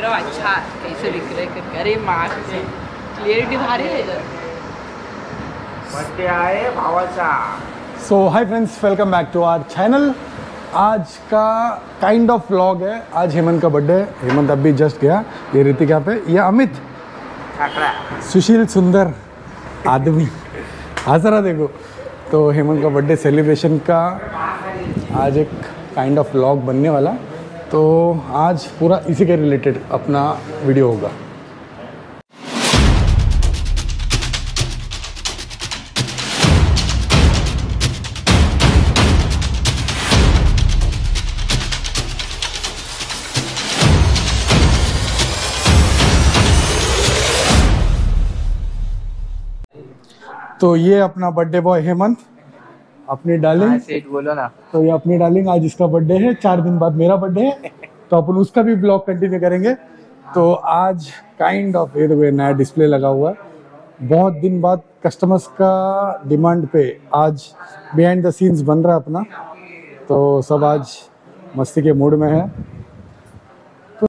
रहा हूँ अच्छा कैसे दिख रहे हैं। अरे माँ से क्लियरिटी भारी है इधर। बर्थडे आए भावाचा। So hi friends, welcome back to our channel. आज का काइंड ऑफ व्लॉग है। आज हेमंत का बर्थडे है। हेमंत अभी जस्ट गया। ये ऋतिका पे, ये अमित, सुशील सुंदर आदमी हंस रहा देखो। तो हेमंत का बर्थडे सेलिब्रेशन का आज एक काइंड ऑफ व्लॉग बनने वाला। तो आज पूरा इसी के रिलेटेड अपना वीडियो होगा। तो ये अपना बर्थडे बॉय हेमंत, अपनी डार्लिंग। सेठ बोलो ना। तो ये अपनी डार्लिंग, आज इसका बर्थडे है। 4 दिन बाद मेरा बर्थडे है, तो अपन उसका भी ब्लॉग कंटिन्यू करेंगे। तो आज काइंड ऑफ ये देखो नया डिस्प्ले लगा हुआ है। बहुत दिन बाद कस्टमर्स का डिमांड पे आज बिहाइंड द सीन्स बन रहा है अपना। तो सब आज मस्ती के मूड में है।